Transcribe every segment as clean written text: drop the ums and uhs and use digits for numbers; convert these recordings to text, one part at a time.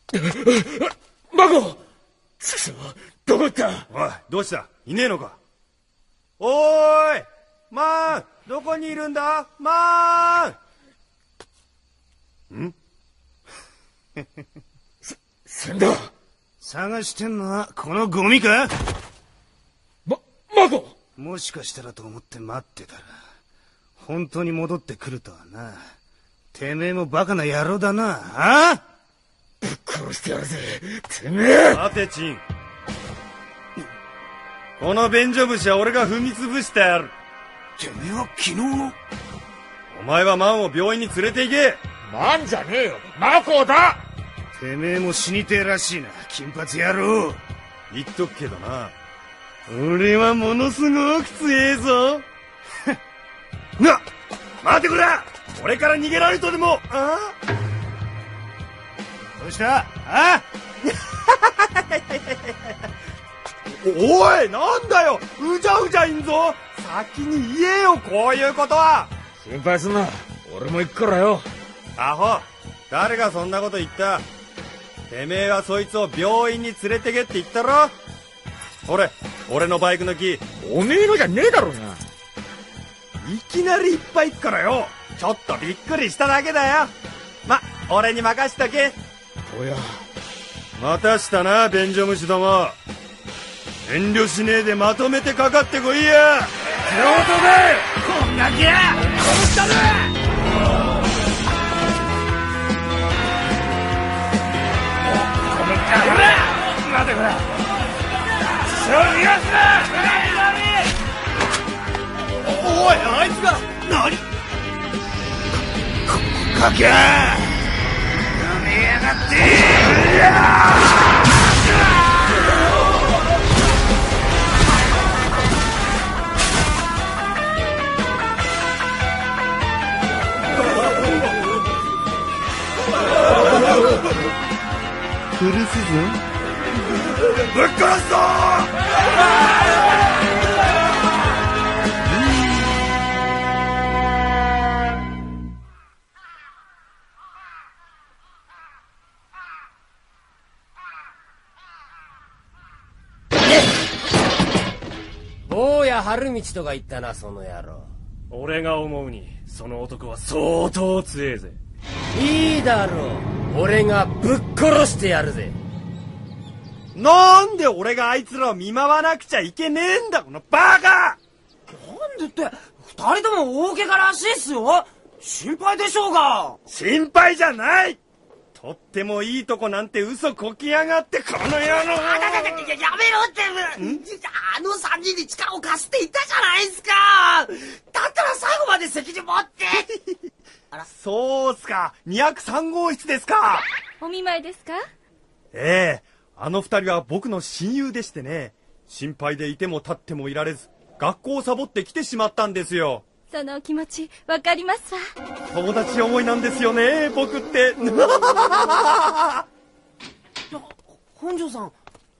孫！ちくしょう、どこ行った？ おい、どうした？いねえのか？おーい、マーン、どこにいるんだ？マーン！ん？ 先だ。 探してんのはこのゴミか？ 孫！ もしかしたらと思って待ってたら本当に戻ってくるとはな。てめえもバカな野郎だな。あ？ ぶっ殺してやるぜ、てめえ！ 待て、チン。この便所虫は俺が踏み潰してやる。 てめえは昨日の？ お前はマンを病院に連れて行け。 マンじゃねえよ、マコだ！ てめえも死にてえらしいな、金髪野郎。 言っとくけどな、俺はものすごく強えぞ。な、待てくれ！俺から逃げられるとでも。 どうした？あ？ おい、なんだよ、うじゃうじゃいんぞ。先に言えよ、こういうことは。 心配すんな、俺も行くからよ。 アホ、誰がそんなこと言った？てめえはそいつを病院に連れてけって言ったろ。俺のバイクのキー。 おめえのじゃねえだろうが。 いきなりいっぱい行くからよ、ちょっとびっくりしただけだよ。俺に任しとけ。 おや、 またしたな、便所虫ども。遠慮しねえでまとめてかかってこいや。 京都でこんなきゃ殺したる！待てこら、死を逃がすな！ おい、あいつが何？ かけやめやがって！ 苦すぞ。ぶっ殺すぞ！ 坊や春道とか言ったな、その野郎。 俺が思うにその男は相当強えぜ。 いいだろう、俺がぶっ殺してやるぜ。 なんで俺があいつらを見舞わなくちゃいけねえんだ、このバカ！ なんでって、二人とも大怪我らしいっすよ。心配でしょうが。 心配じゃない！とってもいいとこなんて嘘こきやがって、この野郎！ やめろって。あの三人に力を貸すって言ったじゃないですか。だったら最後まで責任持って。 そうっすか、203号室ですか。 お見舞いですか？ ええ、あの二人は僕の親友でしてね、心配でいても立ってもいられず、学校をサボって来てしまったんですよ。 そのお気持ちわかりますわ。 友達思いなんですよね、僕って。 本庄さん。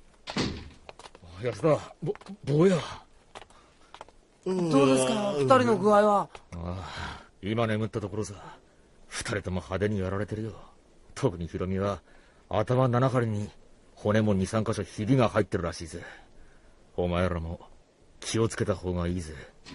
安田、坊や。 どうですか、二人の具合は。 今眠ったところさ。二人とも派手にやられてるよ。特にヒロミは頭7針に骨も2、3箇所ひびが入ってるらしいぜ。お前らも気をつけた方がいいぜ。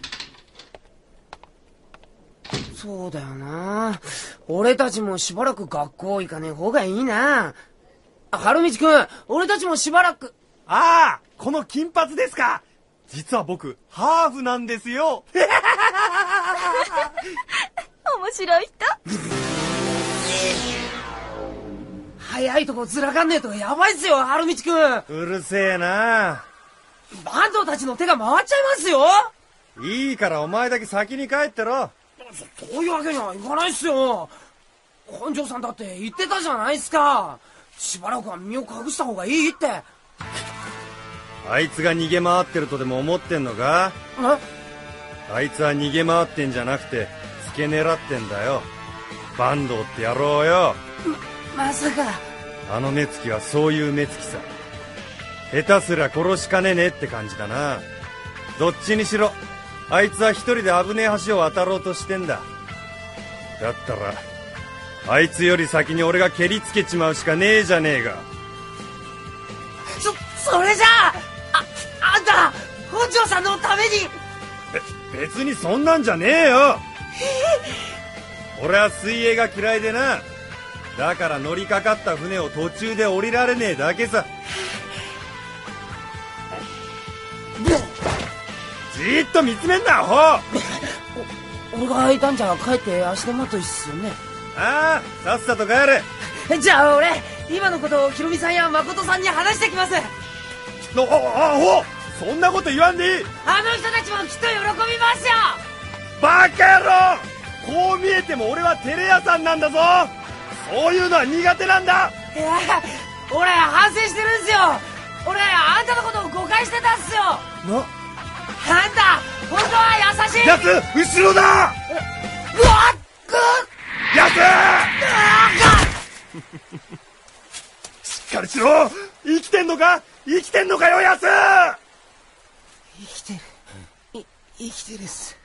そうだよな。俺たちもしばらく学校行かねえ方がいいな。春道くん、俺たちもしばらく。 ああ、この金髪ですか。実は僕ハーフなんですよ。 面白い人。 早いとこずらかんねえとやばいっすよ、春道くん。 うるせえな。 バンドたちの手が回っちゃいますよ。 いいからお前だけ先に帰ってろ。 そういうわけにはいかないっすよ。本庄さんだって言ってたじゃないっすか。しばらくは身を隠した方がいいって。 あいつが逃げ回ってるとでも思ってんのか？あいつは逃げ回ってんじゃなくて付け狙ってんだよ、坂東って野郎よ。 まさか。 あの目つきはそういう目つきさ。下手すら殺しかねねって感じだな。どっちにしろあいつは一人で危ねえ橋を渡ろうとしてんだ。だったらあいつより先に俺が蹴りつけちまうしかねえじゃねえか。 それじゃあんた本庄さんのために。 別にそんなんじゃねえよ。俺は水泳が嫌いでな。だから乗りかかった船を途中で降りられねえだけさ。じーっと見つめんなアホ。 俺がいたんじゃ帰って足手まといっすよね。 ああ、さっさと帰れ。 じゃあ俺今のことをひろみさんや誠さんに話してきます。 アホ、そんなこと言わんでいい。 あの人たちもきっと喜びますよ。 バカ野郎。こう見えても俺はテレ屋さんなんだぞ。そういうのは苦手なんだ。 俺反省してるんすよ。俺あんたのことを誤解してたんすよ。あんた本当は優しい。 やつ後ろだ。 うわっやつしっかりしろ。生きてんのか生きてんのかよやつ。 生きてる生きてるっす。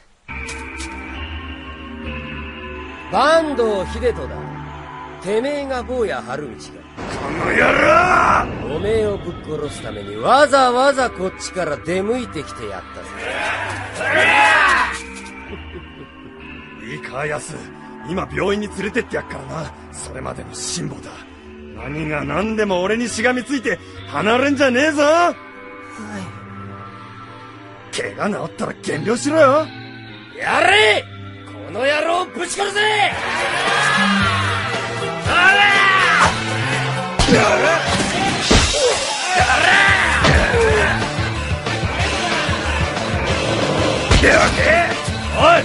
坂東秀人だ。てめえが坊や春道か。 この野郎。 おめえをぶっ殺すためにわざわざこっちから出向いてきてやったぜ。いいかやす、今病院に連れてってやっからな。それまでの辛抱だ。何が何でも俺にしがみついて離れんじゃねえぞ。はい。怪我治ったら減量しろよ。 やれ。この野郎ぶち殺せ。 おい。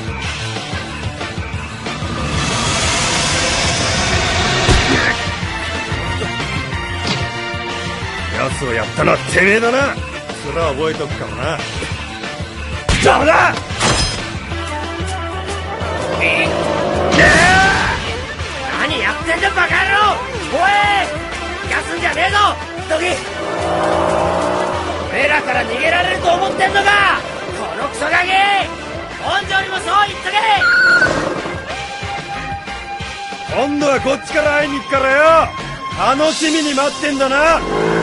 奴をやったのはてめえだな。それは覚えとくかもな。ダメだ。 何やってんだバカ野郎。おい休んじゃねえぞドキ。おめえらから逃げられると思ってんのかこのクソガキ。本庄にもそう言っとけ。 今度はこっちから会いに行くからよ。楽しみに待ってんだな。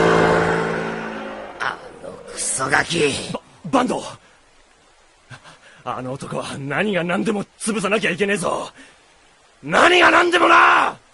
あのクソガキ。 バンド。あの男は何が何でも潰さなきゃいけねえぞ。何が何でもな。